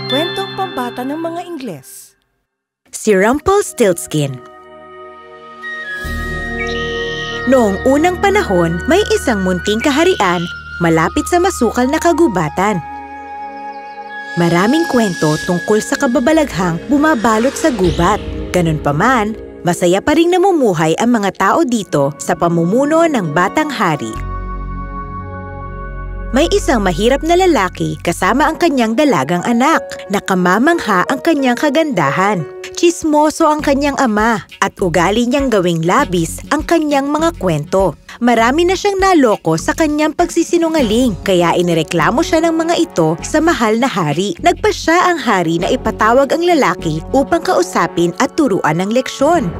Kwentong pambata ng mga Ingles. Si Rumpelstiltskin. Noong unang panahon, may isang munting kaharian malapit sa masukal na kagubatan. Maraming kwento tungkol sa kababalaghang bumabalot sa gubat. Ganun pa man, masaya pa ring namumuhay ang mga tao dito sa pamumuno ng batang hari. May isang mahirap na lalaki kasama ang kanyang dalagang anak. Nakamamangha ang kanyang kagandahan. Tsismoso ang kanyang ama at ugali niyang gawing labis ang kanyang mga kwento. Marami na siyang naloko sa kanyang pagsisinungaling kaya inireklamo siya ng mga ito sa mahal na hari. Nagpasya ang hari na ipatawag ang lalaki upang kausapin at turuan ng leksyon.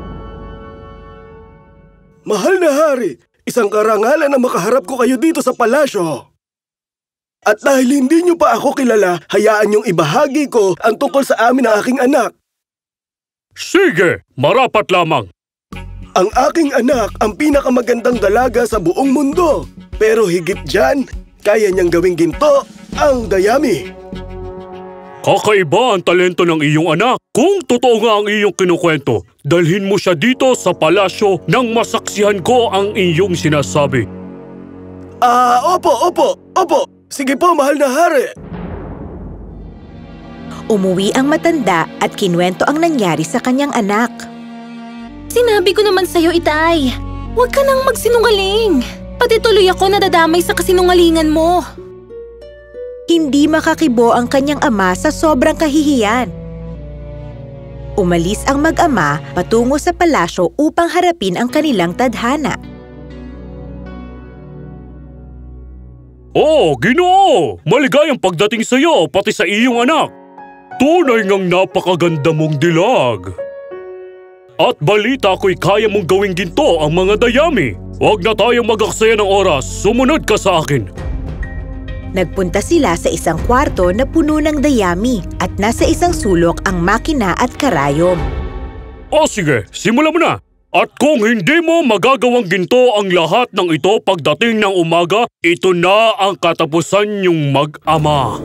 Mahal na hari, isang karangalan na makaharap ko kayo dito sa palasyo. At dahil hindi niyo pa ako kilala, hayaan niyong ibahagi ko ang tungkol sa amin ng aking anak. Sige, marapat lamang. Ang aking anak ang pinakamagandang dalaga sa buong mundo. Pero higit dyan, kaya niyang gawing ginto ang dayami. Kakaiba ang talento ng iyong anak. Kung totoo nga ang iyong kinukwento, dalhin mo siya dito sa palasyo nang masaksihan ko ang iyong sinasabi. Opo. Sige po, mahal na hari. Umuwi ang matanda at kinwento ang nangyari sa kanyang anak. Sinabi ko naman sa'yo, Itay. Huwag ka nang magsinungaling. Pati tuloy ako nadadamay sa kasinungalingan mo. Hindi makakibo ang kanyang ama sa sobrang kahihiyan. Umalis ang mag-ama patungo sa palasyo upang harapin ang kanilang tadhana. Oh, Ginoo! Maligayang pagdating sa iyo, pati sa iyong anak. Tunay ngang napakaganda mong dilag. At balita ko'y kaya mong gawing ginto ang mga dayami. Huwag na tayong mag-aksaya ng oras. Sumunod ka sa akin. Nagpunta sila sa isang kwarto na puno ng dayami at nasa isang sulok ang makina at karayom. O sige, simulan mo na. At kung hindi mo magagawang ginto ang lahat ng ito pagdating ng umaga, ito na ang katapusan niyong mag-ama.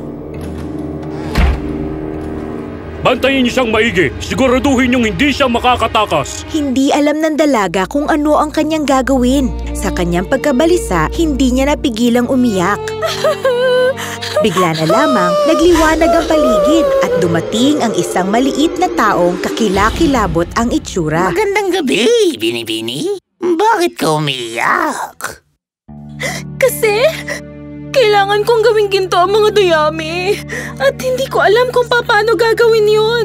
Bantayin niyo siyang maigi. Siguraduhin niyong hindi siya makakatakas. Hindi alam ng dalaga kung ano ang kanyang gagawin. Sa kanyang pagkabalisa, hindi niya napigilang umiyak. Bigla na lamang, nagliwanag ang paligid at dumating ang isang maliit na taong kakilakilabot ang itsura. Magandang gabi, Binibini. Bakit ka umiyak? Kasi kailangan kong gawing ginto ang mga dayami. At hindi ko alam kung paano gagawin yun.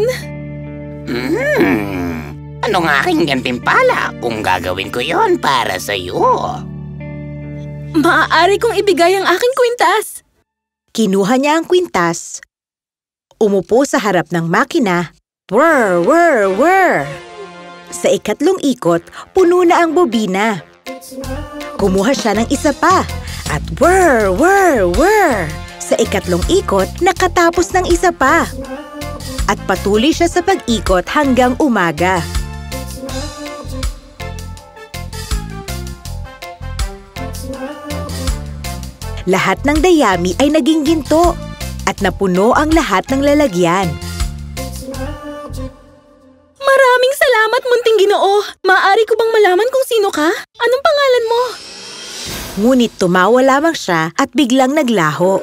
Anong aking gantimpala kung gagawin ko yon para sa'yo? Maaari kong ibigay ang aking kwintas. Kinuha niya ang kwintas, umupo sa harap ng makina, whir, whir, whir. Sa ikatlong ikot, puno na ang bobina. Kumuha siya ng isa pa, at whir, whir, whir. Sa ikatlong ikot, nakatapos ng isa pa. At patuloy siya sa pag-ikot hanggang umaga. Lahat ng dayami ay naging ginto at napuno ang lahat ng lalagyan. Maraming salamat, munting Ginoo. Maaari ko bang malaman kung sino ka? Anong pangalan mo? Ngunit tumawa lamang siya at biglang naglaho.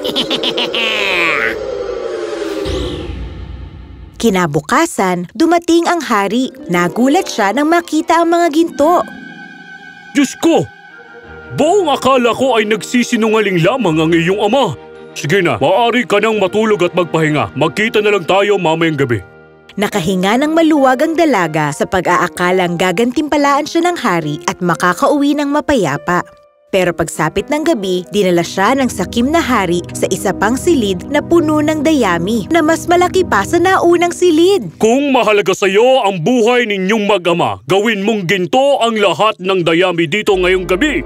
Kinabukasan, dumating ang hari. Nagulat siya nang makita ang mga ginto. Diyos ko! Buong akala ko ay nagsisinungaling lamang ang iyong ama. Sige na, maaari ka nang matulog at magpahinga. Magkita na lang tayo mamayang gabi. Nakahinga ng maluwag ang dalaga sa pag-aakalang gagantimpalaan siya ng hari at makakauwi ng mapayapa. Pero pagsapit ng gabi, dinala siya ng sakim na hari sa isa pang silid na puno ng dayami na mas malaki pa sa naunang silid. Kung mahalaga sa iyo ang buhay ninyong mag-ama, gawin mong ginto ang lahat ng dayami dito ngayong gabi.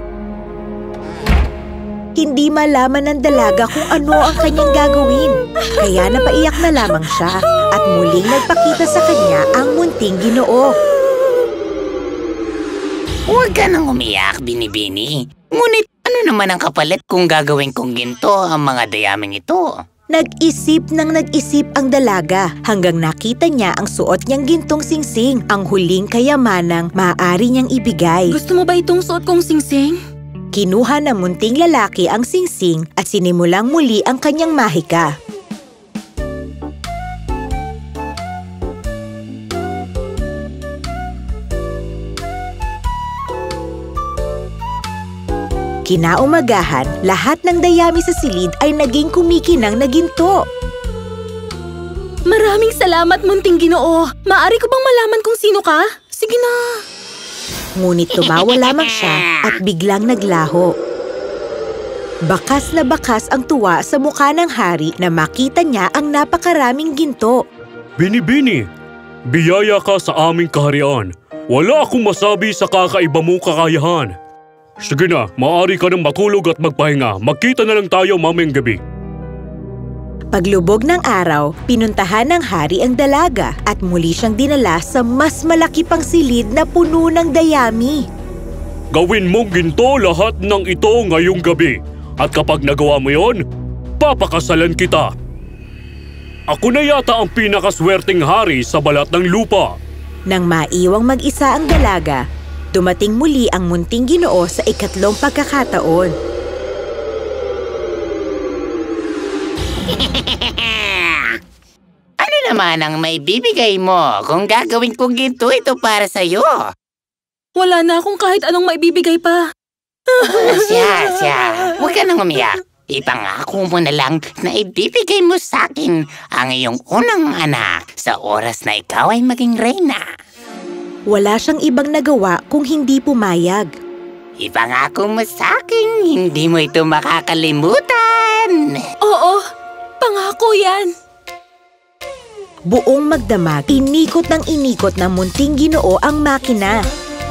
Hindi malaman ng dalaga kung ano ang kanyang gagawin. Kaya napaiyak na lamang siya at muling nagpakita sa kanya ang munting Ginoo. Huwag ka nang umiyak, Binibini. Ngunit ano naman ang kapalit kung gagawin kong ginto ang mga dayaming ito? Nag-isip ang dalaga hanggang nakita niya ang suot niyang gintong singsing, ang huling kayamanang maaari niyang ibigay. Gusto mo ba itong suot kong singsing? Kinuha ng munting lalaki ang singsing at sinimulang muli ang kanyang mahika. Kinaumagahan, lahat ng dayami sa silid ay naging kumikinang na ginto. Maraming salamat, munting Ginoo. Maaari ko bang malaman kung sino ka? Sige na. Ngunit tumawa lamang siya at biglang naglaho. Bakas na bakas ang tuwa sa mukha ng hari na makita niya ang napakaraming ginto. Bini-bini, biyaya ka sa aming kaharian. Wala akong masabi sa kakaiba mong kakayahan. Sige na, maaari ka nang matulog at magpahinga. Magkita na lang tayo mamayang gabi. Paglubog ng araw, pinuntahan ng hari ang dalaga at muli siyang dinala sa mas malaki pang silid na puno ng dayami. Gawin mong ginto lahat ng ito ngayong gabi. At kapag nagawa mo yon, papakasalan kita. Ako na yata ang pinakaswerteng hari sa balat ng lupa. Nang maiwang mag-isa ang dalaga, dumating muli ang munting Ginoo sa ikatlong pagkakataon. Ano naman ang may bibigay mo kung gagawin kong ginto ito para sa'yo? Wala na akong kahit anong maibibigay pa. Siya. Huwag ka nang umiyak. Ipangako mo na lang na ibibigay mo sa akin ang iyong unang anak sa oras na ikaw ay maging reyna. Wala siyang ibang nagawa kung hindi pumayag. Ipangako mo sa akin, hindi mo ito makakalimutan. Oo, pangako yan. Buong magdamag, inikot ng munting Ginoo ang makina.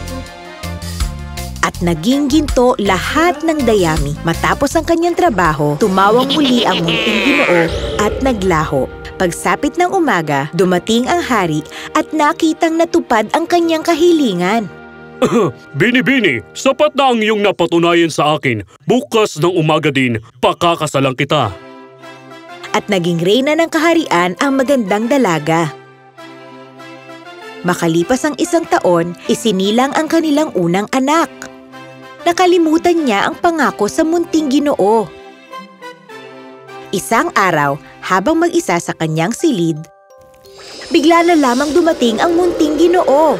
At naging ginto lahat ng dayami. Matapos ang kanyang trabaho, tumawag muli ang munting Ginoo at naglaho. Pagsapit ng umaga, dumating ang hari at nakitang natupad ang kanyang kahilingan. Bini-bini, sapat na ang iyong napatunayan sa akin. Bukas ng umaga din, pakakasalang kita. At naging reyna ng kaharian ang magandang dalaga. Makalipas ang 1 taon, isinilang ang kanilang unang anak. Nakalimutan niya ang pangako sa munting Ginoo. Isang araw, habang mag-isa sa kanyang silid, bigla na lamang dumating ang munting Ginoo.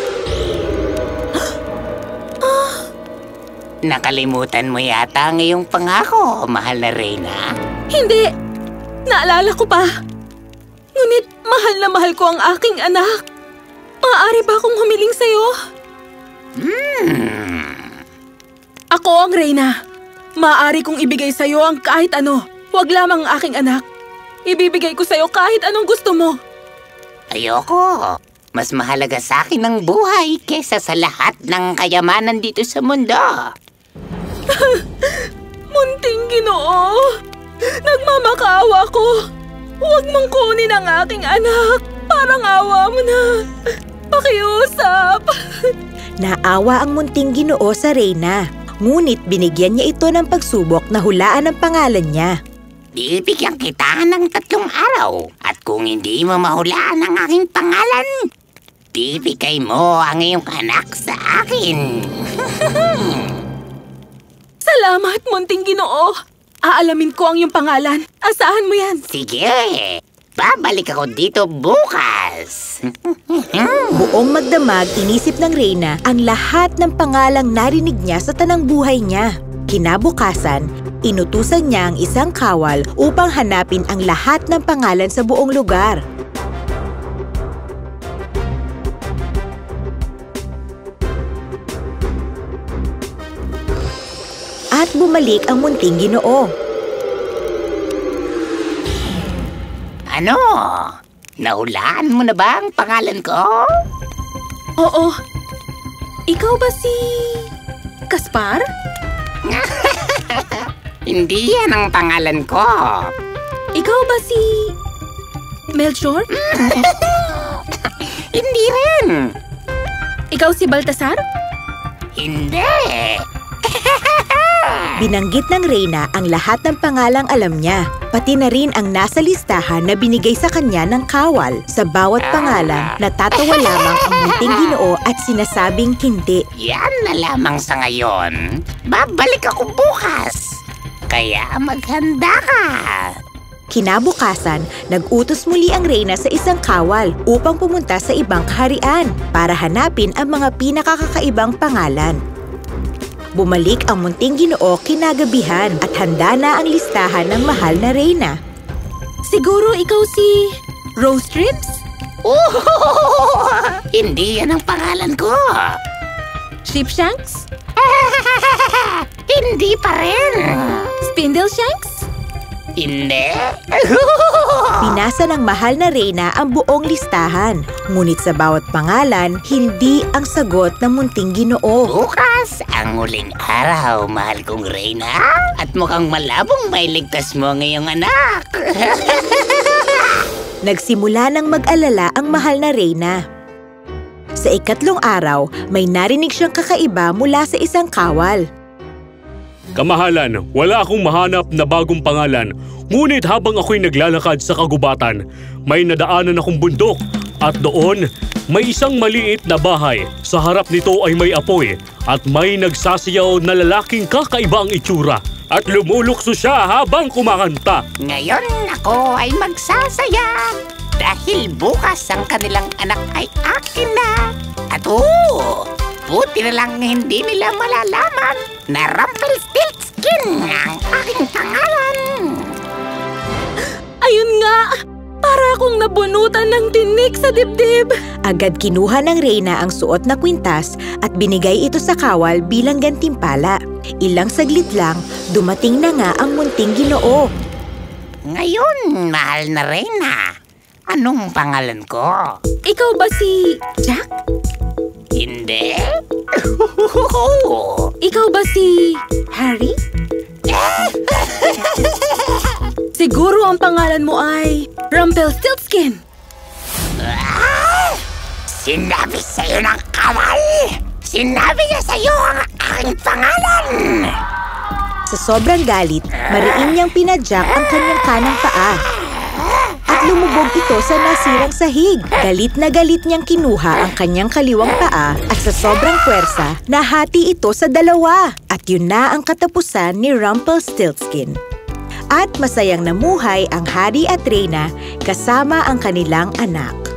Nakalimutan mo yata ang iyong pangako, mahal na reyna. Hindi! Naalala ko pa. Ngunit mahal na mahal ko ang aking anak. Maaari ba akong humiling sa'yo? Ako ang reyna. Maaari kong ibigay sa'yo ang kahit ano. Huwag lamang ang aking anak. Ibibigay ko sa'yo kahit anong gusto mo. Ayoko. Mas mahalaga sa akin ang buhay kesa sa lahat ng kayamanan dito sa mundo. Munting Ginoo, nagmamakaawa ko. Huwag mong kunin ang aking anak. Parang awa mo na. Pakiusap. Naawa ang munting Ginoo sa reyna. Ngunit binigyan niya ito ng pagsubok na hulaan ang pangalan niya. Bibigyan kita ng 3 araw. At kung hindi mo mahulaan ang aking pangalan, bibigay mo ang iyong anak sa akin. Salamat, munting Ginoo. Aalamin ko ang iyong pangalan. Asahan mo yan. Sige, babalik ako dito bukas. Buong magdamag, inisip ng reyna ang lahat ng pangalang narinig niya sa tanang buhay niya. Kinabukasan, inutusan niya ang isang kawal upang hanapin ang lahat ng pangalan sa buong lugar. At bumalik ang munting Ginoo. Ano? Nahulaan mo na ba ang pangalan ko? Oo. Ikaw ba si... Gaspar? Hindi yan ang pangalan ko. Ikaw ba si... Melchor? Hindi rin. Ikaw si Baltasar? Hindi. Binanggit ng Reyna ang lahat ng pangalang alam niya, pati na rin ang nasa listahan na binigay sa kanya ng kawal. Sa bawat pangalan, natatawa lamang ang munting Ginoo at sinasabing hindi. Yan na lamang sa ngayon. Babalik ako bukas. Kaya maghanda ka. Kinabukasan, nag-utos muli ang Reyna sa isang kawal upang pumunta sa ibang kaharian para hanapin ang mga pinakakakaibang pangalan. Bumalik ang munting Ginoo kinagabihan at handa na ang listahan ng mahal na Reyna. Siguro ikaw si Rose Ribs? Hindi yan ang pangalan ko. Sheepshanks? Hindi pa rin. Spindleshanks? Hindi. Binasa ng mahal na Reyna ang buong listahan. Ngunit sa bawat pangalan, hindi ang sagot ng munting Ginoo. Bukas ang huling araw, mahal kong Reyna. At mukhang malabong mailigtas mo ngayong anak. Nagsimula ng mag-alala ang mahal na Reyna. Sa ikatlong araw, may narinig siyang kakaiba mula sa isang kawal. Kamahalan, wala akong mahanap na bagong pangalan. Ngunit habang ako'y naglalakad sa kagubatan, may nadaanan akong bundok. At doon, may isang maliit na bahay. Sa harap nito ay may apoy. At may nagsasayaw na lalaking kakaiba ang itsura. At lumulukso siya habang kumakanta. Ngayon ako ay magsasaya. Dahil bukas ang kanilang anak ay akin na. At buti na lang hindi nila malalaman na Rumpelstiltskin ang aking pangalan. Ayun nga! Para akong nabunutan ng tinik sa dibdib. Agad kinuha ng Reyna ang suot na kwintas at binigay ito sa kawal bilang gantimpala. Ilang saglit lang, dumating na nga ang munting Ginoo. Ngayon, mahal na Reyna, anong pangalan ko? Ikaw ba si Jack? Hindi. Ikaw ba si Harry? Siguro ang pangalan mo ay Rumpelstiltskin. Sinabi sa'yo ng kawal! Sinabi niya sa'yo ang aking pangalan! Sa sobrang galit, mariin niyang pinadyak ang kanyang kanang paa. At lumubog ito sa nasirang sahig. Galit na galit niyang kinuha ang kanyang kaliwang paa at sa sobrang puwersa, nahati ito sa dalawa. At yun na ang katapusan ni Rumpelstiltskin. At masayang namuhay ang Hari at Reyna kasama ang kanilang anak.